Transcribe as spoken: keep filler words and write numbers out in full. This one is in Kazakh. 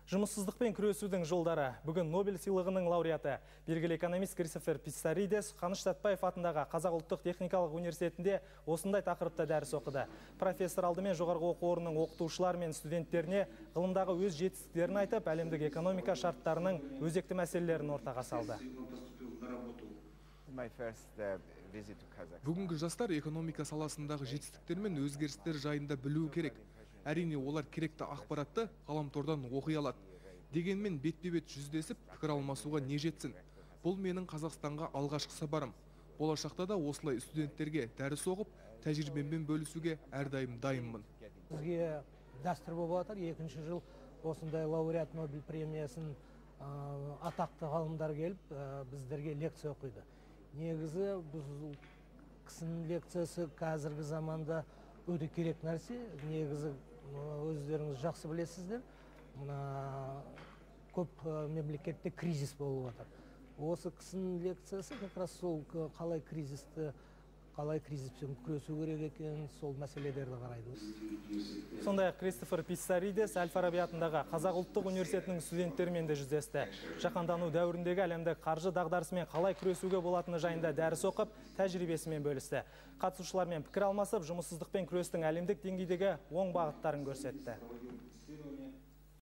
Жұмыссыздықпен күресудің жолдары. Бүгін Нобель сыйлығының лауреаты, белгілі экономист Кристофер Писсаридес Қаныш Сәтпаев атындағы Қазақ ұлттық техникалық университетінде осындай тақырыпта дәріс оқыды. Профессор алдымен жоғарғы оқу орнының оқытушылар мен студенттеріне ғылымдағы өз жетістіктерін айтып, әлемдік экономика шарттарының өзекті мәселелерін ортаға салды. Бүгінгі жастар экономика саласындағы жетістіктер мен өзгерістер жайында білуі керек. Әрине, олар керекті ақпаратты ғаламтордан оқи алады. Дегенмен бетпе-бет жүздесіп, пікір алмасуға не жетсін? Бұл менің Қазақстанға алғашқы сапарым. Болашақта да осылай студенттерге дәріс оқып, тәжірибеммен бөлісуге әрдайым дайынмын. Бізге дәстүр болып отыр, екінші жыл осындай лауреат Нобель премиясын атақты ғалымдар келіп, біздерге лекция оқиды. Негізі бұл кісінің лекциясы қазіргі заманда өте керек нәрсе. Негізі өздеріңіз жақсы білесіздер, мына көп мемлекетте кризис болып отыр. Осы кісінің лекциясы как раз сол қалай кризисті, қалай кризиспен күресу керек екен, сол мәселелерді қарайды. Сондай-ақ Кристофер Писсаридес Әл-Фараби атындағы Қазақ ұлттық университетінің студенттерімен де жүздесті. Жаһандану дәуіріндегі әлемдік қаржы дағдарысымен қалай күресуге болатыны жайында дәріс оқып, тәжірибесімен бөлісті. Қатысушылармен пікір алмасып, жұмыссыздықпен күрестің әлемдік деңгейдегі оң бағыттарын көрсетті.